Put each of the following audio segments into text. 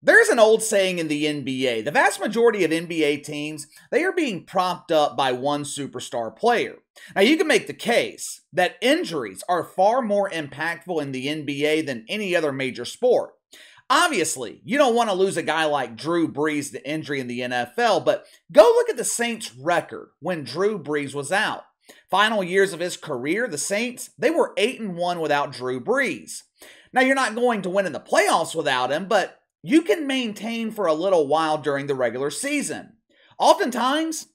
There's an old saying in the NBA. The vast majority of NBA teams, they are being propped up by one superstar player. Now, you can make the case that injuries are far more impactful in the NBA than any other major sport. Obviously, you don't want to lose a guy like Drew Brees to injury in the NFL, but go look at the Saints' record when Drew Brees was out. Final years of his career, the Saints, they were 8-1 without Drew Brees. Now, you're not going to win in the playoffs without him, but you can maintain for a little while during the regular season. Oftentimes,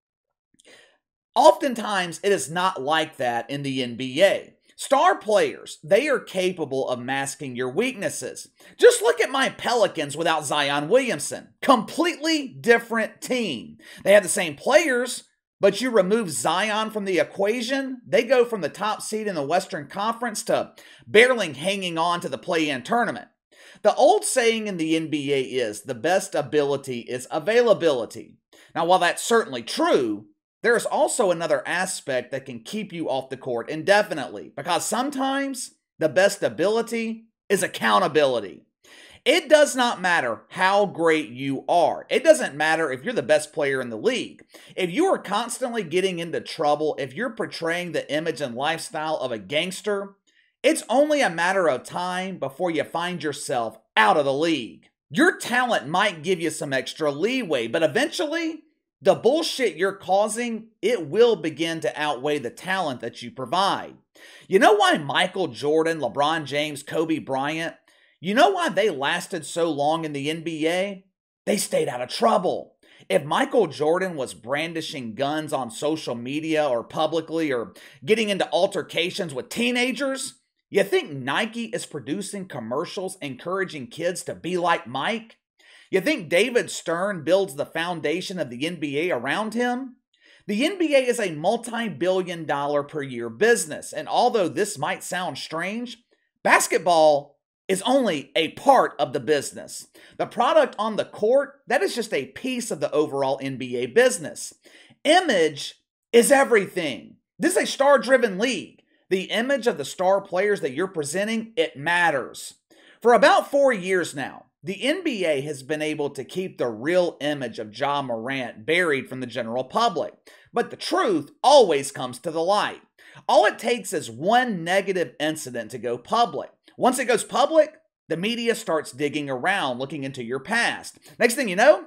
it is not like that in the NBA. Star players, they are capable of masking your weaknesses. Just look at my Pelicans without Zion Williamson. Completely different team. They have the same players, but you remove Zion from the equation, they go from the top seed in the Western Conference to barely hanging on to the play-in tournament. The old saying in the NBA is, the best ability is availability. Now, while that's certainly true, there is also another aspect that can keep you off the court indefinitely, because sometimes the best ability is accountability. It does not matter how great you are. It doesn't matter if you're the best player in the league. If you are constantly getting into trouble, if you're portraying the image and lifestyle of a gangster, it's only a matter of time before you find yourself out of the league. Your talent might give you some extra leeway, but eventually, the bullshit you're causing, it will begin to outweigh the talent that you provide. You know why Michael Jordan, LeBron James, Kobe Bryant, you know why they lasted so long in the NBA? They stayed out of trouble. If Michael Jordan was brandishing guns on social media or publicly or getting into altercations with teenagers, you think Nike is producing commercials encouraging kids to be like Mike? You think David Stern builds the foundation of the NBA around him? The NBA is a multi-billion-dollar per year business, and although this might sound strange, basketball is only a part of the business. The product on the court, that is just a piece of the overall NBA business. Image is everything. This is a star-driven league. The image of the star players that you're presenting, it matters. For about 4 years now, the NBA has been able to keep the real image of Ja Morant buried from the general public. But the truth always comes to the light. All it takes is one negative incident to go public. Once it goes public, the media starts digging around, looking into your past. Next thing you know,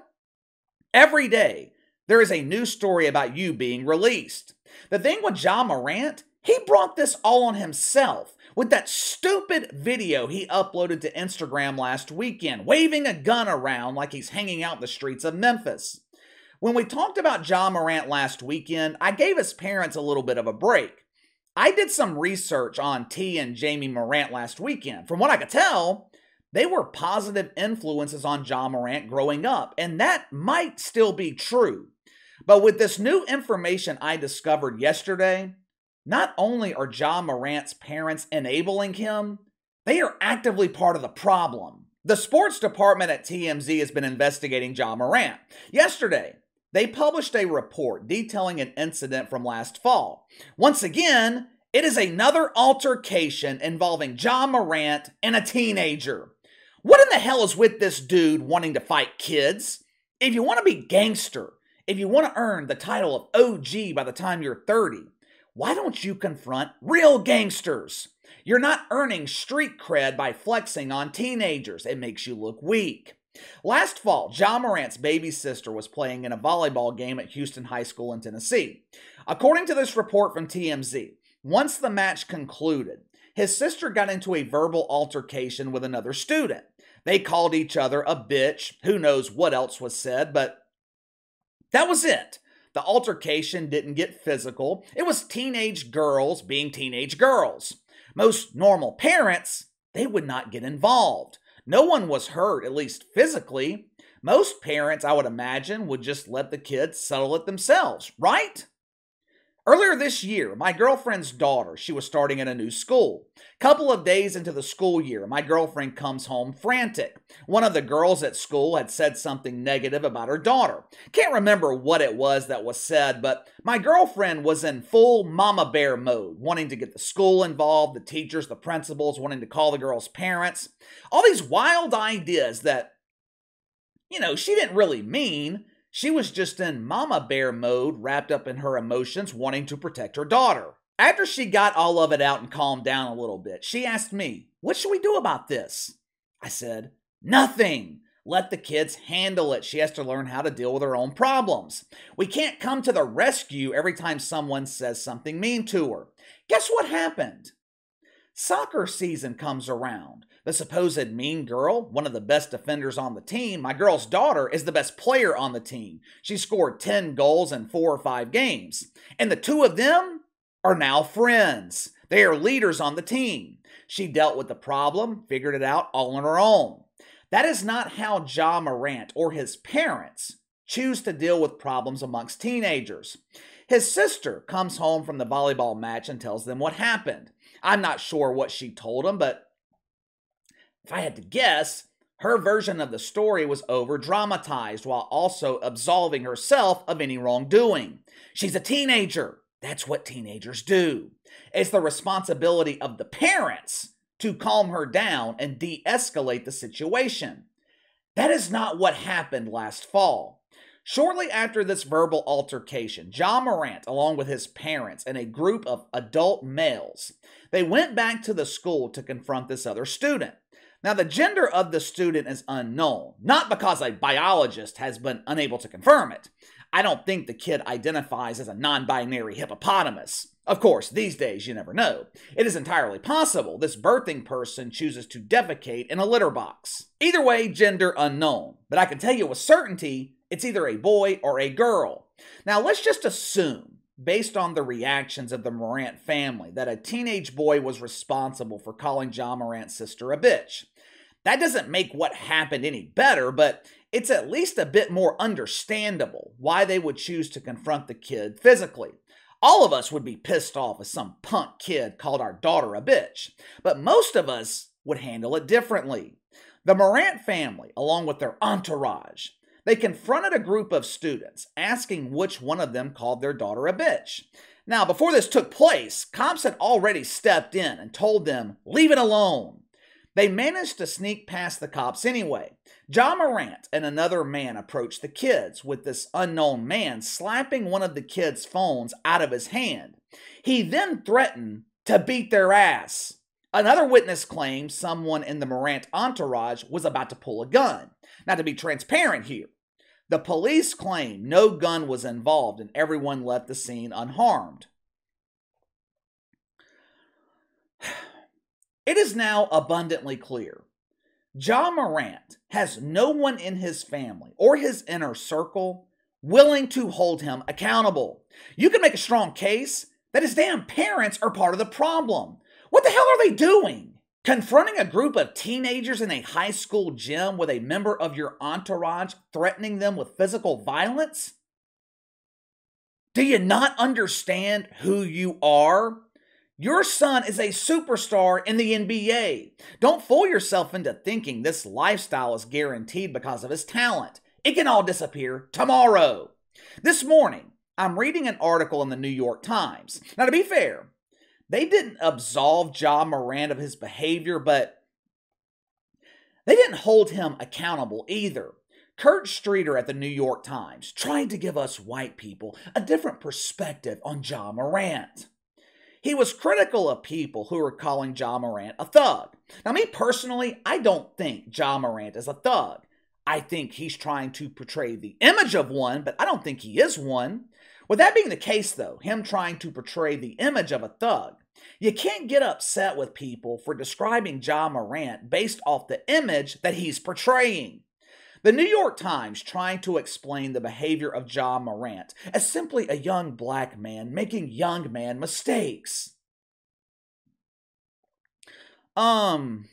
every day, there is a new story about you being released. The thing with Ja Morant, he brought this all on himself with that stupid video he uploaded to Instagram last weekend, waving a gun around like he's hanging out in the streets of Memphis. When we talked about Ja Morant last weekend, I gave his parents a little bit of a break. I did some research on T and Jamie Morant last weekend. From what I could tell, they were positive influences on Ja Morant growing up, and that might still be true. But with this new information I discovered yesterday, not only are Ja Morant's parents enabling him, they are actively part of the problem. The sports department at TMZ has been investigating Ja Morant. Yesterday, they published a report detailing an incident from last fall. Once again, it is another altercation involving Ja Morant and a teenager. What in the hell is with this dude wanting to fight kids? If you want to be gangster, if you want to earn the title of OG by the time you're 30, why don't you confront real gangsters? You're not earning street cred by flexing on teenagers. It makes you look weak. Last fall, Ja Morant's baby sister was playing in a volleyball game at Houston High School in Tennessee. According to this report from TMZ, once the match concluded, his sister got into a verbal altercation with another student. They called each other a bitch. Who knows what else was said, but that was it. The altercation didn't get physical. It was teenage girls being teenage girls. Most normal parents, they would not get involved. No one was hurt, at least physically. Most parents, I would imagine, would just let the kids settle it themselves, right? Earlier this year, my girlfriend's daughter, she was starting at a new school. Couple of days into the school year, my girlfriend comes home frantic. One of the girls at school had said something negative about her daughter. Can't remember what it was that was said, but my girlfriend was in full mama bear mode, wanting to get the school involved, the teachers, the principals, wanting to call the girl's parents. All these wild ideas that She didn't really mean. She was just in mama bear mode, wrapped up in her emotions, wanting to protect her daughter. After she got all of it out and calmed down a little bit, she asked me, "What should we do about this?" I said, "Nothing. Let the kids handle it. She has to learn how to deal with her own problems. We can't come to the rescue every time someone says something mean to her." Guess what happened? Soccer season comes around. The supposed mean girl, one of the best defenders on the team, my girl's daughter, is the best player on the team. She scored 10 goals in 4 or 5 games. And the two of them are now friends. They are leaders on the team. She dealt with the problem, figured it out all on her own. That is not how Ja Morant or his parents choose to deal with problems amongst teenagers. His sister comes home from the volleyball match and tells them what happened. I'm not sure what she told him, but if I had to guess, her version of the story was over-dramatized while also absolving herself of any wrongdoing. She's a teenager. That's what teenagers do. It's the responsibility of the parents to calm her down and de-escalate the situation. That is not what happened last fall. Shortly after this verbal altercation, Ja Morant, along with his parents and a group of adult males, they went back to the school to confront this other student. Now, the gender of the student is unknown, not because a biologist has been unable to confirm it. I don't think the kid identifies as a non-binary hippopotamus. Of course, these days you never know. It is entirely possible this birthing person chooses to defecate in a litter box. Either way, gender unknown. But I can tell you with certainty, it's either a boy or a girl. Now, let's just assume, based on the reactions of the Morant family, that a teenage boy was responsible for calling Ja Morant's sister a bitch. That doesn't make what happened any better, but it's at least a bit more understandable why they would choose to confront the kid physically. All of us would be pissed off if some punk kid called our daughter a bitch, but most of us would handle it differently. The Morant family, along with their entourage, they confronted a group of students, asking which one of them called their daughter a bitch. Now, before this took place, cops had already stepped in and told them, "Leave it alone." They managed to sneak past the cops anyway. Ja Morant and another man approached the kids, with this unknown man slapping one of the kids' phones out of his hand. He then threatened to beat their ass. Another witness claimed someone in the Morant entourage was about to pull a gun. Now, to be transparent here, the police claim no gun was involved and everyone left the scene unharmed. It is now abundantly clear. Ja Morant has no one in his family or his inner circle willing to hold him accountable. You can make a strong case that his damn parents are part of the problem. What the hell are they doing? Confronting a group of teenagers in a high school gym with a member of your entourage threatening them with physical violence? Do you not understand who you are? Your son is a superstar in the NBA. Don't fool yourself into thinking this lifestyle is guaranteed because of his talent. It can all disappear tomorrow. This morning, I'm reading an article in the New York Times. Now, to be fair, they didn't absolve Ja Morant of his behavior, but they didn't hold him accountable either. Kurt Streeter at the New York Times tried to give us white people a different perspective on Ja Morant. He was critical of people who were calling Ja Morant a thug. Now, me personally, I don't think Ja Morant is a thug. I think he's trying to portray the image of one, but I don't think he is one. With that being the case, though, him trying to portray the image of a thug, you can't get upset with people for describing Ja Morant based off the image that he's portraying. The New York Times trying to explain the behavior of Ja Morant as simply a young black man making young man mistakes. When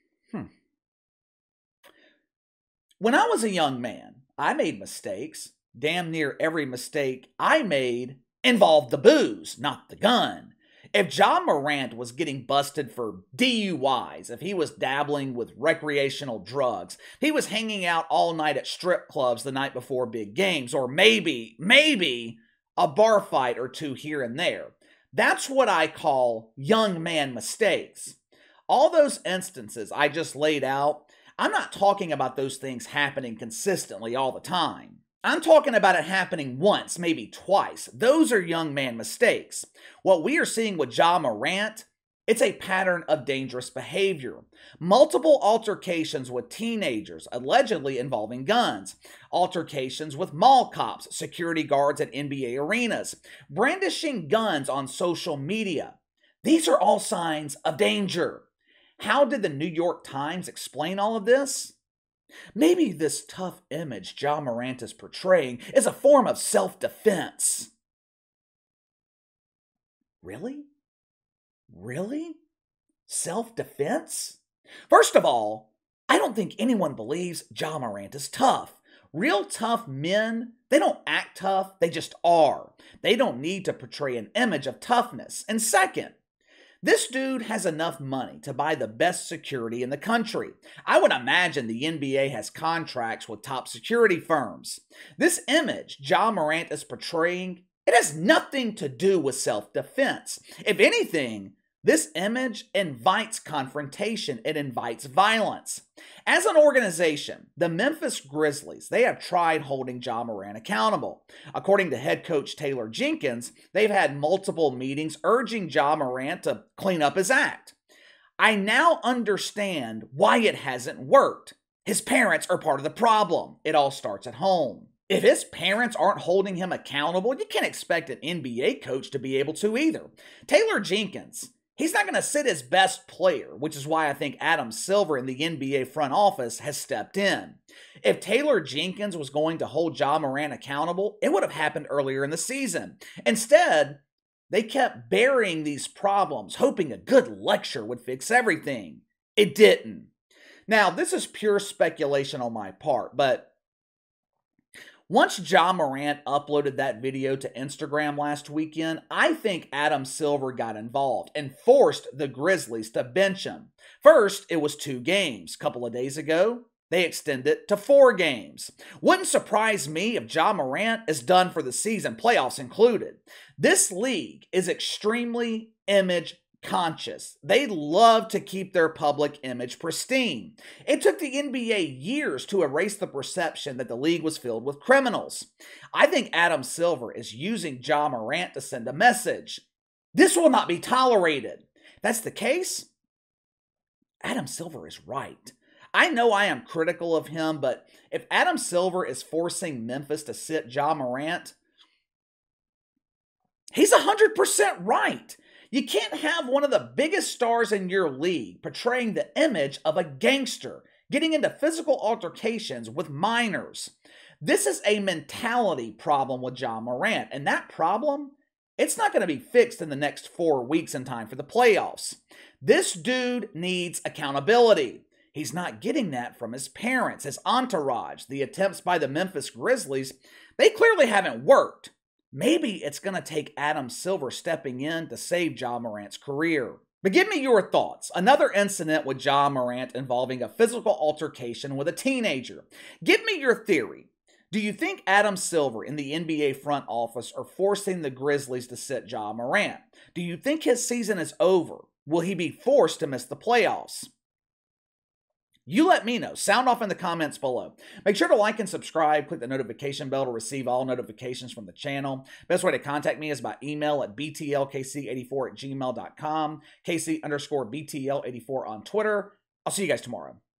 I was a young man, I made mistakes. Damn near every mistake I made involved the booze, not the gun. If Ja Morant was getting busted for DUIs, if he was dabbling with recreational drugs, if he was hanging out all night at strip clubs the night before big games, or maybe a bar fight or two here and there, that's what I call young man mistakes. All those instances I just laid out, I'm not talking about those things happening consistently all the time. I'm talking about it happening once, maybe twice. Those are young man mistakes. What we are seeing with Ja Morant, it's a pattern of dangerous behavior. Multiple altercations with teenagers, allegedly involving guns. Altercations with mall cops, security guards at NBA arenas. Brandishing guns on social media. These are all signs of danger. How did the New York Times explain all of this? Maybe this tough image Ja Morant is portraying is a form of self-defense. Really? Really? Self-defense? First of all, I don't think anyone believes Ja Morant is tough. Real tough men, they don't act tough, they just are. They don't need to portray an image of toughness. And second, this dude has enough money to buy the best security in the country. I would imagine the NBA has contracts with top security firms. This image Ja Morant is portraying, it has nothing to do with self-defense. If anything, this image invites confrontation. It invites violence. As an organization, the Memphis Grizzlies, they have tried holding Ja Morant accountable. According to head coach Taylor Jenkins, they've had multiple meetings urging Ja Morant to clean up his act. I now understand why it hasn't worked. His parents are part of the problem. It all starts at home. If his parents aren't holding him accountable, you can't expect an NBA coach to be able to either. Taylor Jenkins, he's not going to sit his best player, which is why I think Adam Silver in the NBA front office has stepped in. If Taylor Jenkins was going to hold Ja Morant accountable, it would have happened earlier in the season. Instead, they kept burying these problems, hoping a good lecture would fix everything. It didn't. Now, this is pure speculation on my part, but once Ja Morant uploaded that video to Instagram last weekend, I think Adam Silver got involved and forced the Grizzlies to bench him. First, it was 2 games. A couple of days ago, they extended it to 4 games. Wouldn't surprise me if Ja Morant is done for the season, playoffs included. This league is extremely image conscious. They love to keep their public image pristine. It took the NBA years to erase the perception that the league was filled with criminals. I think Adam Silver is using Ja Morant to send a message. This will not be tolerated. If that's the case, Adam Silver is right. I know I am critical of him, but if Adam Silver is forcing Memphis to sit Ja Morant, he's 100% right. You can't have one of the biggest stars in your league portraying the image of a gangster, getting into physical altercations with minors. This is a mentality problem with Ja Morant, and that problem, it's not going to be fixed in the next 4 weeks in time for the playoffs. This dude needs accountability. He's not getting that from his parents, his entourage. The attempts by the Memphis Grizzlies, they clearly haven't worked. Maybe it's going to take Adam Silver stepping in to save Ja Morant's career. But give me your thoughts. Another incident with Ja Morant involving a physical altercation with a teenager. Give me your theory. Do you think Adam Silver in the NBA front office are forcing the Grizzlies to sit Ja Morant? Do you think his season is over? Will he be forced to miss the playoffs? You let me know. Sound off in the comments below. Make sure to like and subscribe. Click the notification bell to receive all notifications from the channel. Best way to contact me is by email at btlkc84@gmail.com, KC_BTL84 on Twitter. I'll see you guys tomorrow.